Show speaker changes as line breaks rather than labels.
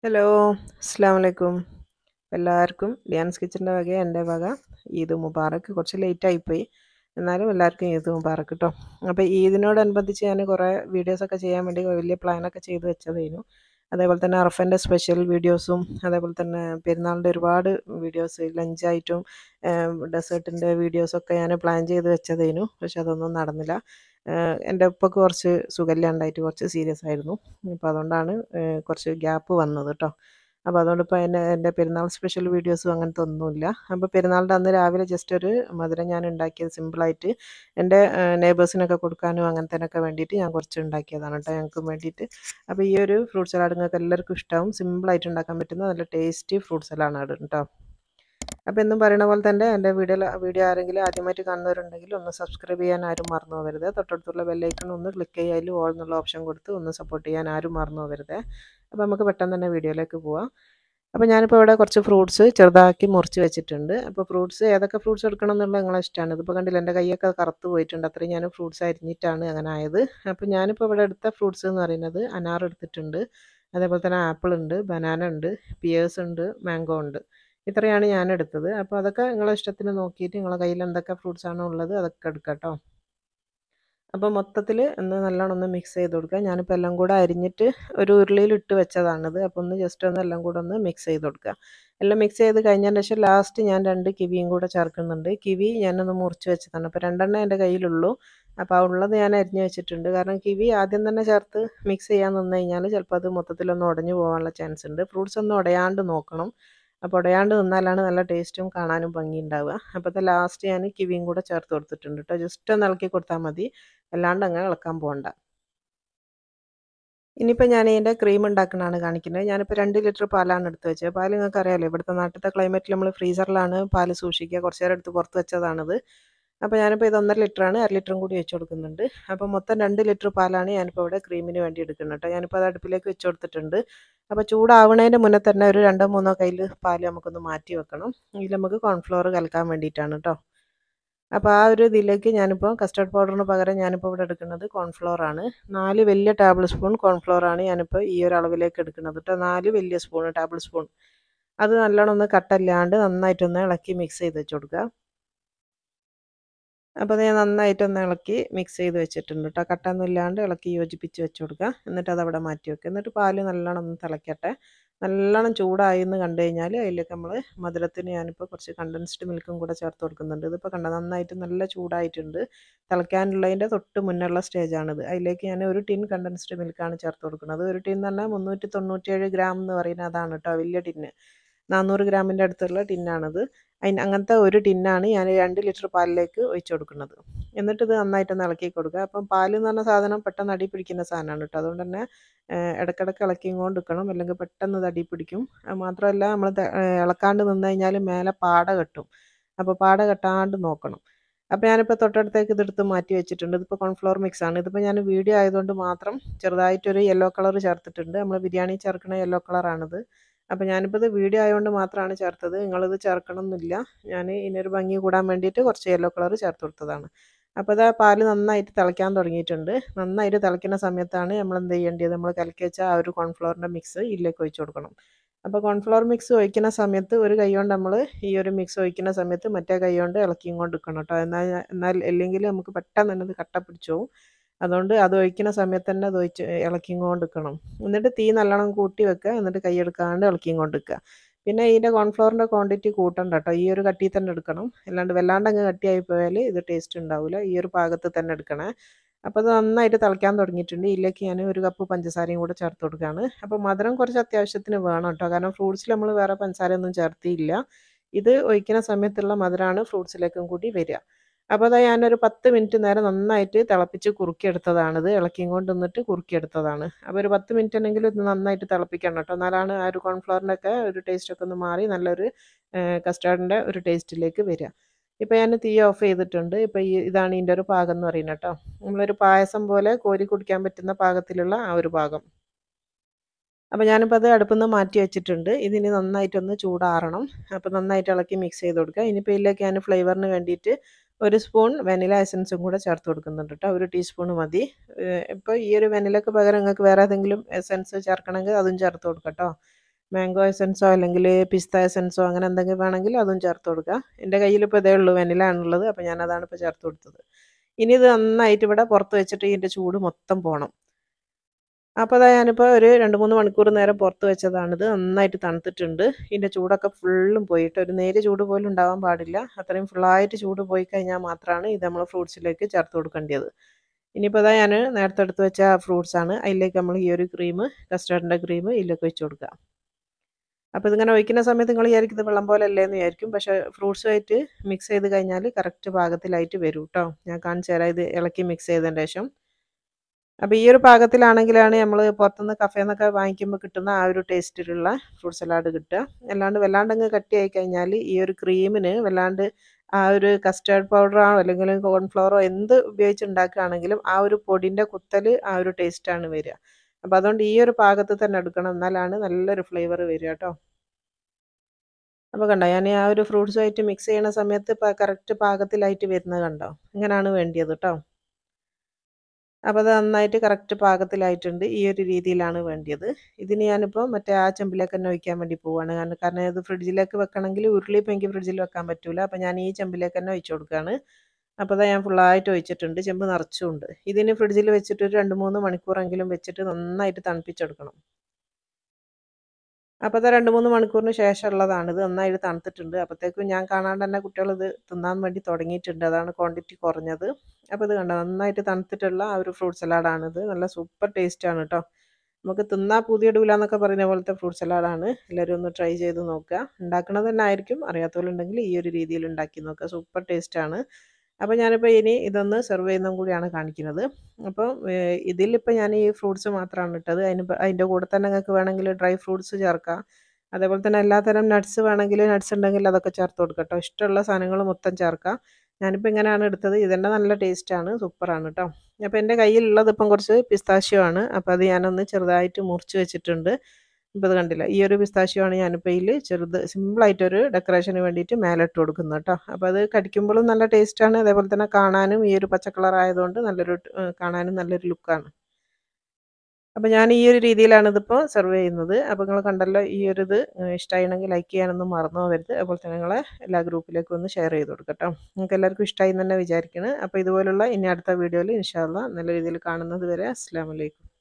Hello, അസ്സലാമു അലൈക്കും. എല്ലാവർക്കും ലിയാൻസ് കിച്ചൻ്റെ വക എൻ്റെ വക ഈദ് മുബാറക്ക്. കുറച്ച് ലേറ്റ് ആയിപ്പോയി, എന്നാലും എല്ലാവർക്കും ഈദ് മുബാറക്ക് കേട്ടോ. അപ്പോൾ ഈദിനോടനുബന്ധിച്ച് ഞാൻ കുറേ വീഡിയോസൊക്കെ ചെയ്യാൻ വേണ്ടി വലിയ പ്ലാനൊക്കെ ചെയ്ത് വെച്ചതായിരുന്നു. അതേപോലെ തന്നെ അറഫൻ്റെ സ്പെഷ്യൽ വീഡിയോസും അതേപോലെ തന്നെ പെരുന്നാളിൻ്റെ ഒരുപാട് വീഡിയോസ് ലഞ്ചായിട്ടും ഡെസേർട്ടിൻ്റെ വീഡിയോസൊക്കെ ഞാൻ പ്ലാൻ ചെയ്ത് വെച്ചതായിരുന്നു. പക്ഷെ അതൊന്നും നടന്നില്ല. എൻ്റെ ഉപ്പക്ക് കുറച്ച് സുഖമില്ലാണ്ടായിട്ട് കുറച്ച് സീരിയസ് ആയിരുന്നു. അപ്പോൾ അതുകൊണ്ടാണ് കുറച്ച് ഗ്യാപ്പ് വന്നത് കേട്ടോ. അപ്പോൾ അതുകൊണ്ട് ഇപ്പോൾ എൻ്റെ പെരുന്നാൾ സ്പെഷ്യൽ വീഡിയോസും അങ്ങനത്തെ ഒന്നുമില്ല. അപ്പോൾ പെരുന്നാളിൻ്റെ അന്ന് രാവിലെ ജസ്റ്റ് ഒരു മധുരം ഞാൻ ഉണ്ടാക്കിയത് സിമ്പിളായിട്ട് എൻ്റെ നെയ്ബേഴ്സിനൊക്കെ കൊടുക്കാനും അങ്ങനത്തേനൊക്കെ വേണ്ടിയിട്ട് ഞാൻ കുറച്ച് ഉണ്ടാക്കിയതാണ് കേട്ടോ, ഞങ്ങൾക്ക് വേണ്ടിയിട്ട്. അപ്പോൾ ഈ ഒരു ഫ്രൂട്ട് സലാഡ് നിങ്ങൾക്ക് എല്ലാവർക്കും ഇഷ്ടമാവും. സിമ്പിളായിട്ട് ഉണ്ടാക്കാൻ പറ്റുന്ന നല്ല ടേസ്റ്റി ഫ്രൂട്ട് സലാഡാണ് കേട്ടോ. അപ്പോൾ എന്നും പറയുന്ന പോലെ തന്നെ എൻ്റെ വീഡിയോ ആരെങ്കിലും ആദ്യമായിട്ട് കാണുന്നവരുണ്ടെങ്കിൽ ഒന്ന് സബ്സ്ക്രൈബ് ചെയ്യാൻ ആരും മറന്നു പോകരുത്. തൊട്ടടുത്തുള്ള ബെല്ലൈക്കൺ ഒന്ന് ക്ലിക്ക് ചെയ്യുക, അതിൽ ഓൾ എന്നുള്ള ഓപ്ഷൻ കൊടുത്ത് ഒന്ന് സപ്പോർട്ട് ചെയ്യാൻ ആരും മറന്നു പോകരുത്. അപ്പോൾ നമുക്ക് പെട്ടെന്ന് തന്നെ വീഡിയോയിലേക്ക് പോവാം. അപ്പോൾ ഞാനിപ്പോൾ ഇവിടെ കുറച്ച് ഫ്രൂട്ട്സ് ചെറുതാക്കി മുറിച്ച് വെച്ചിട്ടുണ്ട്. അപ്പോൾ ഫ്രൂട്ട്സ് ഏതൊക്കെ ഫ്രൂട്ട്സ് എടുക്കണം എന്നുള്ളത് നിങ്ങളെ ഇഷ്ടമാണ്. ഇതിപ്പോൾ കണ്ടില്ല, എൻ്റെ കൈയൊക്കെ കറുത്ത് പോയിട്ടുണ്ട്. അത്രയും ഞാൻ ഫ്രൂട്ട്സ് അരിഞ്ഞിട്ടാണ് അങ്ങനെ ആയത്. അപ്പോൾ ഞാനിപ്പോൾ ഇവിടെ എടുത്ത ഫ്രൂട്ട്സ് എന്ന് പറയുന്നത് അനാർ എടുത്തിട്ടുണ്ട്, അതേപോലെ തന്നെ ആപ്പിൾ ഉണ്ട്, ബനാന ഉണ്ട്, പിയേഴ്സ് ഉണ്ട്, മാംഗോ ഉണ്ട്. ഇത്രയാണ് ഞാൻ എടുത്തത്. അപ്പോൾ അതൊക്കെ നിങ്ങളെ ഇഷ്ടത്തിന് നോക്കിയിട്ട് നിങ്ങളെ കയ്യിൽ എന്തൊക്കെ ഫ്രൂട്ട്സ് ആണോ ഉള്ളത് അതൊക്കെ എടുക്കാം കേട്ടോ. അപ്പോൾ മൊത്തത്തിൽ ഒന്ന് നല്ലോണം ഒന്ന് മിക്സ് ചെയ്ത് കൊടുക്കുക. ഞാനിപ്പോൾ എല്ലാം കൂടെ അരിഞ്ഞിട്ട് ഒരു ഉരുളിയിൽ ഇട്ട് വെച്ചതാണിത്. അപ്പോൾ ഒന്ന് ജസ്റ്റ് ഒന്ന് എല്ലാം കൂടെ ഒന്ന് മിക്സ് ചെയ്ത് കൊടുക്കുക. എല്ലാം മിക്സ് ചെയ്ത് കഴിഞ്ഞതിന് ശേഷം ലാസ്റ്റ് ഞാൻ 2 കിവിയും കൂടെ ചേർക്കുന്നുണ്ട്. കിവി ഞാനൊന്ന് മുറിച്ച് വെച്ചതാണ്. അപ്പോൾ 2 എൻ്റെ കയ്യിലുള്ളൂ. അപ്പോൾ ആ ഉള്ളത് ഞാൻ അരിഞ്ഞ് വെച്ചിട്ടുണ്ട്. കാരണം കിവി ആദ്യം തന്നെ ചേർത്ത് മിക്സ് ചെയ്യാൻ നിന്ന് കഴിഞ്ഞാൽ ചിലപ്പോൾ അത് മൊത്തത്തിലൊന്ന് ഉടഞ്ഞു പോകാനുള്ള ചാൻസ് ഉണ്ട്. ഫ്രൂട്ട്സ് ഒന്നും ഉടയാണ്ട് നോക്കണം. അപ്പോൾ ഉടയാണ്ട് നിന്നാലാണ് നല്ല ടേസ്റ്റും കാണാനും ഭംഗി ഉണ്ടാവുക. അപ്പോൾ ലാസ്റ്റ് ഞാൻ കിവിയും കൂടെ ചേർത്ത് കൊടുത്തിട്ടുണ്ട് കേട്ടോ. ജസ്റ്റ് ഒന്ന് ഇളക്കി കൊടുത്താൽ മതി, അല്ലാണ്ട് അങ്ങനെ ഇളക്കാൻ പോകണ്ട. ഇനിയിപ്പോൾ ഞാൻ ഇതിൻ്റെ ക്രീം ഉണ്ടാക്കുന്നതാണ് കാണിക്കുന്നത്. ഞാനിപ്പോൾ 2 ലിറ്റർ പാലാണ് എടുത്ത് വെച്ചത്. പാൽ നിങ്ങൾക്ക് അറിയാമല്ലോ, ഇവിടുത്തെ നാട്ടിലത്തെ ക്ലൈമറ്റിൽ നമ്മൾ ഫ്രീസറിലാണ് പാൽ സൂക്ഷിക്കുക. കുറച്ച് നേരം എടുത്ത് പുറത്ത് വെച്ചതാണിത്. അപ്പോൾ ഞാനിപ്പോൾ ഇത് 1.5 ലിറ്ററാണ്, 1/2 ലിറ്ററും കൂടി വെച്ച് കൊടുക്കുന്നുണ്ട്. അപ്പോൾ മൊത്തം 2 ലിറ്റർ പാലാണ് ഞാനിപ്പോൾ ഇവിടെ ക്രീമിന് വേണ്ടി എടുക്കുന്നത് കേട്ടോ. ഞാനിപ്പോൾ അത് അടുപ്പിലേക്ക് വെച്ച് കൊടുത്തിട്ടുണ്ട്. അപ്പോൾ ചൂടാവണതിൻ്റെ മുന്നേ തന്നെ ഒരു 2-3 കയ്യിൽ പാൽ നമുക്കൊന്ന് മാറ്റി വെക്കണം. ഇതിൽ നമുക്ക് കോൺഫ്ലോർ കലക്കാൻ വേണ്ടിയിട്ടാണ് കേട്ടോ. അപ്പോൾ ആ ഒരു ഇതിലേക്ക് ഞാനിപ്പോൾ കസ്റ്റർഡ് പൗഡറിന് പകരം ഞാനിപ്പോൾ ഇവിടെ എടുക്കുന്നത് കോൺഫ്ലോർ ആണ്. 4 വലിയ ടേബിൾ സ്പൂൺ കോൺഫ്ലോർ ആണ് ഞാനിപ്പോൾ ഈ ഒരു അളവിലേക്ക് എടുക്കുന്നത് കേട്ടോ. 4 വലിയ ടേബിൾ സ്പൂൺ. അത് നല്ലോണം ഒന്ന് കട്ടല്ലാണ്ട് നന്നായിട്ടൊന്ന് ഇളക്കി മിക്സ് ചെയ്ത് വെച്ച് കൊടുക്കുക. അപ്പോൾ അത് ഞാൻ നന്നായിട്ടൊന്ന് ഇളക്കി മിക്സ് ചെയ്ത് വെച്ചിട്ടുണ്ട് കേട്ടോ. കട്ടൊന്നും ഇല്ലാണ്ട് ഇളക്കി യോജിപ്പിച്ച് വെച്ച് കൊടുക്കുക. എന്നിട്ട് അതവിടെ മാറ്റി വെക്കുക. എന്നിട്ട് പാല് നല്ലോണം ഒന്ന് തിളയ്ക്കട്ടെ. നല്ലോണം ചൂടായി എന്ന് കണ്ടു കഴിഞ്ഞാൽ അതിലേക്ക് നമ്മൾ മധുരത്തിന് ഞാനിപ്പോൾ കുറച്ച് കണ്ടൻസ്ഡ് മിൽക്കും കൂടെ ചേർത്ത് കൊടുക്കുന്നുണ്ട്. ഇതിപ്പോൾ കണ്ട നന്നായിട്ട് നല്ല ചൂടായിട്ടുണ്ട്. തിളയ്ക്കാനുള്ളതിൻ്റെ തൊട്ട് മുന്നുള്ള സ്റ്റേജാണിത്. അതിലേക്ക് ഞാൻ ഒരു ടിൻ കണ്ടൻസ്ഡ് മിൽക്കാണ് ചേർത്ത് കൊടുക്കുന്നത്. ഒരു ടിൻ എന്ന് പറഞ്ഞാൽ 397 ഗ്രാം എന്ന് പറയുന്നത് അതാണ് കേട്ടോ, വലിയ ടിന്ന്. 400 ഗ്രാമിൻ്റെ അടുത്തുള്ള ടിന്നാണിത്. അങ്ങനത്തെ ഒരു ടിന്നാണ് ഞാൻ 2 ലിറ്റർ പാലിലേക്ക് ഒഴിച്ച് കൊടുക്കുന്നത്. എന്നിട്ട് ഇത് നന്നായിട്ടൊന്ന് ഇളക്കി കൊടുക്കുക. അപ്പം പാൽ എന്ന് പറഞ്ഞ സാധനം പെട്ടെന്ന് അടി പിടിക്കുന്ന സാധനമാണ് കേട്ടോ. അതുകൊണ്ട് തന്നെ ഇടയ്ക്കിടയ്ക്ക് ഇളക്കിയും കൊണ്ട് നിൽക്കണം, അല്ലെങ്കിൽ പെട്ടെന്ന് ഇത് അടി പിടിക്കും. മാത്രമല്ല നമ്മൾ ഇളക്കാണ്ട് നിന്ന് കഴിഞ്ഞാൽ മേലെ പാട കെട്ടും. അപ്പോൾ പാട കെട്ടാണ്ട് നോക്കണം. അപ്പോൾ ഞാനിപ്പോൾ തൊട്ടടുത്തേക്ക് ഇതെടുത്ത് മാറ്റി വെച്ചിട്ടുണ്ട്. ഇതിപ്പോൾ കോൺഫ്ലോർ മിക്സാണ്. ഇതിപ്പോൾ ഞാൻ വീഡിയോ ആയതുകൊണ്ട് മാത്രം ചെറുതായിട്ടൊരു യെല്ലോ കളർ ചേർത്തിട്ടുണ്ട്. നമ്മൾ ബിരിയാണി ചേർക്കുന്ന യെല്ലോ കളറാണിത്. അപ്പോൾ ഞാനിപ്പോൾ ഇത് വീഡിയോ ആയതുകൊണ്ട് മാത്രമാണ് ചേർത്തത്. നിങ്ങളിത് ചേർക്കണം എന്നില്ല. ഞാൻ ഇതിനൊരു ഭംഗി കൂടാൻ വേണ്ടിയിട്ട് കുറച്ച് യെല്ലോ കളർ ചേർത്ത് കൊടുത്തതാണ്. അപ്പോൾ ഇതാ പാല് നന്നായിട്ട് തിളയ്ക്കാൻ തുടങ്ങിയിട്ടുണ്ട്. നന്നായിട്ട് തിളയ്ക്കുന്ന സമയത്താണ് നമ്മൾ എന്ത് ചെയ്യേണ്ടത്, നമ്മൾ കലക്കി വെച്ച ആ ഒരു കോൺഫ്ലോറിൻ്റെ മിക്സ് ഇതിലേക്ക് ഒഴിച്ച് കൊടുക്കണം. അപ്പോൾ കോൺഫ്ലോർ മിക്സ് ഒഴിക്കുന്ന സമയത്ത് ഒരു കൈ കൊണ്ട് നമ്മൾ ഈ ഒരു മിക്സ് ഒഴിക്കുന്ന സമയത്ത് മറ്റേ കൈ കൊണ്ട് ഇളക്കിയും കൊണ്ട് നിൽക്കണം കേട്ടോ. എന്നാൽ അല്ലെങ്കിൽ നമുക്ക് പെട്ടെന്ന് തന്നെ ഇത് കട്ട പിടിച്ചു പോകും. അതുകൊണ്ട് അത് ഒഴിക്കുന്ന സമയത്ത് തന്നെ അത് ഇളക്കിയും കൊണ്ട് നിൽക്കണം. എന്നിട്ട് തീ നല്ലോണം കൂട്ടി വെക്കുക. എന്നിട്ട് കൈയെടുക്കാണ്ട് ഇളക്കിയും കൊണ്ട് നിൽക്കുക. പിന്നെ ഇതിൻ്റെ കോൺഫ്ലോറിൻ്റെ ക്വാണ്ടിറ്റി കൂട്ടണ്ട കേട്ടോ. ഈ ഒരു കട്ടിയിൽ തന്നെ എടുക്കണം. അല്ലാണ്ട് വല്ലാണ്ട് അങ്ങ് കട്ടിയായി പോയാൽ ഇത് ടേസ്റ്റ് ഉണ്ടാവില്ല. ഈ ഒരു പാകത്ത് തന്നെ എടുക്കണേ. അപ്പോൾ അത് നന്നായിട്ട് തിളയ്ക്കാൻ തുടങ്ങിയിട്ടുണ്ട്. ഇതിലേക്ക് ഞാൻ 1 കപ്പ് പഞ്ചസാരയും കൂടെ ചേർത്ത് കൊടുക്കുകയാണ്. അപ്പോൾ മധുരം കുറച്ച് അത്യാവശ്യത്തിന് വേണം കേട്ടോ. കാരണം ഫ്രൂട്ട്സിൽ നമ്മൾ വേറെ പഞ്ചസാരയൊന്നും ചേർത്തിയില്ല. ഇത് ഒഴിക്കുന്ന സമയത്തുള്ള മധുരമാണ് ഫ്രൂട്ട്സിലേക്കും കൂടി വരിക. അപ്പോൾ അതാ ഞാനൊരു 10 മിനിറ്റ് നേരം നന്നായിട്ട് തിളപ്പിച്ച് കുറുക്കിയെടുത്തതാണിത്. ഇളക്കിയും കൊണ്ട് നിന്നിട്ട് കുറുക്കിയെടുത്തതാണ്. അപ്പോൾ ഒരു 10 മിനിറ്റ് ആണെങ്കിലും ഇത് നന്നായിട്ട് തിളപ്പിക്കണം കേട്ടോ. എന്നാലാണ് ആ ഒരു കോൺഫ്ലവറിൻ്റെ ഒക്കെ ഒരു ടേസ്റ്റൊക്കെ ഒന്ന് മാറി നല്ലൊരു കസ്റ്റാർഡിൻ്റെ ഒരു ടേസ്റ്റിലേക്ക് വരിക. ഇപ്പോൾ ഞാൻ തീ ഓഫ് ചെയ്തിട്ടുണ്ട്. ഇപ്പോൾ ഇതാണ് ഇതിൻ്റെ ഒരു പാകം എന്ന് പറയുന്നത് കേട്ടോ. നമ്മളൊരു പായസം പോലെ കോരി കുടിക്കാൻ പറ്റുന്ന പാകത്തിലുള്ള ആ ഒരു പാകം. അപ്പോൾ ഞാനിപ്പോൾ അത് അടുപ്പിൽ നിന്ന് മാറ്റി വെച്ചിട്ടുണ്ട്. ഇതിന് നന്നായിട്ടൊന്ന് ചൂടാറണം. അപ്പോൾ നന്നായിട്ട് ഇളക്കി മിക്സ് ചെയ്ത് കൊടുക്കുക. ഇനിയിപ്പോൾ ഇതിലേക്ക് ഞാൻ ഫ്ലേവറിന് വേണ്ടിയിട്ട് 1 സ്പൂൺ വെനില എസൻസും കൂടെ ചേർത്ത് കൊടുക്കുന്നുണ്ട് കേട്ടോ. 1 ടീസ്പൂൺ മതി. ഇപ്പോൾ ഈ ഒരു വെനിലയ്ക്ക് പകരം നിങ്ങൾക്ക് വേറെ ഏതെങ്കിലും എസൻസ് ചേർക്കണമെങ്കിൽ അതും ചേർത്ത് കൊടുക്കാം കേട്ടോ. മാംഗോ എസൻസോ അല്ലെങ്കിൽ പിസ്ത എസൻസോ അങ്ങനെ എന്തെങ്കിലും വേണമെങ്കിൽ അതും ചേർത്ത് കൊടുക്കുക. എൻ്റെ കയ്യിലിപ്പോൾ ഇതേ ഉള്ളൂ, വെനില ആണുള്ളത്. അപ്പോൾ ഞാനതാണ് ഇപ്പോൾ ചേർത്ത് കൊടുത്തത്. ഇനി ഇത് നന്നായിട്ട് ഇവിടെ പുറത്ത് വെച്ചിട്ട് ഇതിൻ്റെ ചൂട് മൊത്തം പോകണം. അപ്പോൾ അതാ ഞാനിപ്പോൾ ഒരു 2-3 മണിക്കൂർ നേരം പുറത്ത് വെച്ചതാണിത്. നന്നായിട്ട് തണുത്തിട്ടുണ്ട്. ഇതിൻ്റെ ചൂടൊക്കെ ഫുള്ളും പോയിട്ട് ഒരു നേരിയ ചൂട് പോലും ഉണ്ടാവാൻ പാടില്ല. അത്രയും ഫുള്ളായിട്ട് ചൂട് പോയി കഴിഞ്ഞാൽ മാത്രമാണ് ഇത് നമ്മൾ ഫ്രൂട്ട്സിലേക്ക് ചേർത്ത് കൊടുക്കേണ്ടത്. ഇനിയിപ്പോൾ അതാ ഞാൻ നേരത്തെ എടുത്ത് വെച്ച ഫ്രൂട്ട്സാണ്. അതിലേക്ക് നമ്മൾ ഈ ഒരു ക്രീം, കസ്റ്റാർഡിൻ്റെ ക്രീം ഇതിലേക്ക് ഒഴിച്ച് കൊടുക്കുക. അപ്പോൾ ഇതിങ്ങനെ ഒഴിക്കുന്ന സമയത്ത് നിങ്ങൾ വിചാരിക്കും ഇത് വെള്ളം പോലെ അല്ലേന്ന് വിചാരിക്കും. പക്ഷേ ഫ്രൂട്ട്സുമായിട്ട് മിക്സ് ചെയ്ത് കഴിഞ്ഞാൽ കറക്റ്റ് പാകത്തിലായിട്ട് വരും കേട്ടോ. ഞാൻ കാണിച്ചു തരാം ഇത് ഇളക്കി മിക്സ് ചെയ്തതിന് ശേഷം. അപ്പോൾ ഈ ഒരു പാകത്തിലാണെങ്കിലാണ് നമ്മൾ പുറത്തുനിന്ന് കഫേയിൽ നിന്നൊക്കെ വാങ്ങിക്കുമ്പോൾ കിട്ടുന്ന ആ ഒരു ടേസ്റ്റിലുള്ള ഫ്രൂട്ട് സലാഡ് കിട്ടുക. അല്ലാണ്ട് വല്ലാണ്ടങ്ങ് കട്ടിയായി കഴിഞ്ഞാൽ ഈ ഒരു ക്രീമിന് വല്ലാണ്ട് ആ ഒരു കസ്റ്റാർഡ് പൗഡറോ അല്ലെങ്കിൽ കോൺഫ്ലവറോ എന്ത് ഉപയോഗിച്ച് ഉണ്ടാക്കുകയാണെങ്കിലും ആ ഒരു പൊടിൻ്റെ കുത്തൽ ആ ഒരു ടേസ്റ്റാണ് വരിക. അപ്പോൾ അതുകൊണ്ട് ഈ ഒരു പാകത്തിൽ തന്നെ എടുക്കണം, എന്നാലാണ് നല്ലൊരു ഫ്ലേവർ വരിക കേട്ടോ. അപ്പോൾ കണ്ടോ ഞാൻ ആ ഒരു ഫ്രൂട്ട്സുമായിട്ട് മിക്സ് ചെയ്യുന്ന സമയത്ത് കറക്റ്റ് പാകത്തിലായിട്ട് വരുന്നത് കണ്ടോ. ഇങ്ങനെയാണ് വേണ്ടിയത് കേട്ടോ. അപ്പോൾ അത് നന്നായിട്ട് കറക്റ്റ് പാകത്തിലായിട്ടുണ്ട്. ഈ ഒരു രീതിയിലാണ് വേണ്ടിയത്. ഇതിന് ഞാനിപ്പോൾ മറ്റേ ആ ചെമ്പിലേക്ക് തന്നെ ഒഴിക്കാൻ വേണ്ടി പോവുകയാണ്. കാരണം ഇത് ഫ്രിഡ്ജിലേക്ക് വെക്കണമെങ്കിൽ ഉരുളിയിപ്പോൾ എനിക്ക് ഫ്രിഡ്ജിൽ വെക്കാൻ പറ്റില്ല. അപ്പോൾ ഞാൻ ഈ ചെമ്പിലേക്ക് തന്നെ ഒഴിച്ച് കൊടുക്കുകയാണ്. അപ്പോൾ അത് ഞാൻ ഫുള്ളായിട്ട് ഒഴിച്ചിട്ടുണ്ട്. ചെമ്പ് നിറച്ചുമുണ്ട്. ഇതിന് ഫ്രിഡ്ജിൽ വെച്ചിട്ട് ഒരു 2-3 മണിക്കൂറെങ്കിലും വെച്ചിട്ട് നന്നായിട്ട് തണുപ്പിച്ചെടുക്കണം. അപ്പോൾ അത് 2-3 മണിക്കൂറിന് ശേഷമുള്ളതാണിത്. നന്നായിട്ട് തണുത്തിട്ടുണ്ട്. അപ്പോഴത്തേക്കും ഞാൻ കാണാണ്ട് തന്നെ കുട്ടികളിത് തിന്നാൻ വേണ്ടി തുടങ്ങിയിട്ടുണ്ട്. അതാണ് ക്വാണ്ടിറ്റി കുറഞ്ഞത്. അപ്പോൾ ഇത് കണ്ടോ നന്നായിട്ട് തണുത്തിട്ടുള്ള ആ ഒരു ഫ്രൂട്ട് സലാഡാണിത്. നല്ല സൂപ്പർ ടേസ്റ്റാണ് കേട്ടോ. നമുക്ക് തിന്നാൻ പൂതിയിടൂല എന്നൊക്കെ പറയുന്ന പോലത്തെ ഫ്രൂട്ട് സലാഡാണ്. എല്ലാവരും ഒന്ന് ട്രൈ ചെയ്ത് നോക്കുക. ഉണ്ടാക്കുന്നത് തന്നെ ആയിരിക്കും. അറിയാത്തവരുണ്ടെങ്കിൽ ഈ ഒരു രീതിയിൽ ഉണ്ടാക്കി നോക്കുക. സൂപ്പർ ടേസ്റ്റാണ്. അപ്പോൾ ഞാനിപ്പോൾ ഇനി ഇതൊന്ന് സെർവ് ചെയ്യുന്നതും കൂടിയാണ് കാണിക്കുന്നത്. അപ്പോൾ ഇതിലിപ്പോൾ ഞാൻ ഈ ഫ്രൂട്ട്സ് മാത്രമാണ് ഇട്ടത്. അതിൻ്റെ കൂടെ തന്നെ നിങ്ങൾക്ക് വേണമെങ്കിൽ ഡ്രൈ ഫ്രൂട്ട്സ് ചേർക്കാം. അതേപോലെ തന്നെ എല്ലാത്തരം നട്ട്സ് വേണമെങ്കിൽ നട്ട്സ് ഉണ്ടെങ്കിൽ അതൊക്കെ ചേർത്ത് കൊടുക്കാം കേട്ടോ. ഇഷ്ടമുള്ള സാധനങ്ങൾ മൊത്തം ചേർക്കാം. ഞാനിപ്പോൾ ഇങ്ങനെയാണ് എടുത്തത്. ഇതെന്നെ നല്ല ടേസ്റ്റാണ്, സൂപ്പറാണ് കേട്ടോ. അപ്പോൾ എൻ്റെ കയ്യിലുള്ളത് ഇപ്പം കുറച്ച് പിസ്താഷ്യോ ആണ്. അപ്പോൾ അത് ഞാനൊന്ന് ചെറുതായിട്ട് മുറിച്ച് വെച്ചിട്ടുണ്ട്. ഇപ്പോൾ ഇത് കണ്ടില്ല, ഈ ഒരു പിസ്താഷ്യോ ആണ് ഞാനിപ്പോൾ ഇതിൽ സിമ്പിളായിട്ടൊരു ഡെക്കറേഷന് വേണ്ടിയിട്ട് മേലെ ഇട്ട് കൊടുക്കുന്നത് കേട്ടോ. അപ്പോൾ അത് കടിക്കുമ്പോഴും നല്ല ടേസ്റ്റാണ്. അതേപോലെ തന്നെ കാണാനും ഈ ഒരു പച്ച കളർ ആയതുകൊണ്ട് കാണാനും നല്ലൊരു ലുക്കാണ്. അപ്പോൾ ഞാൻ ഈ ഒരു രീതിയിലാണ് ഇതിപ്പോൾ സെർവ് ചെയ്യുന്നത്. അപ്പോൾ നിങ്ങൾ കണ്ടല്ലോ, ഈ ഒരു ഇത് ഇഷ്ടമായിരുന്നെങ്കിൽ ലൈക്ക് ചെയ്യാനൊന്നും മറന്നു പോകരുത്. അതുപോലെ തന്നെ നിങ്ങളെ എല്ലാ ഗ്രൂപ്പിലേക്കും ഒന്ന് ഷെയർ ചെയ്ത് കൊടുക്കുക കേട്ടോ. നിങ്ങൾക്ക് എല്ലാവർക്കും ഇഷ്ടമായി എന്ന് തന്നെ വിചാരിക്കുന്നു. അപ്പോൾ ഇതുപോലുള്ള ഇനി അടുത്ത വീഡിയോയിൽ ഇൻഷാ അല്ലാഹ് നല്ല രീതിയിൽ കാണുന്നത് വരെ അസ്സലാമു അലൈക്കും.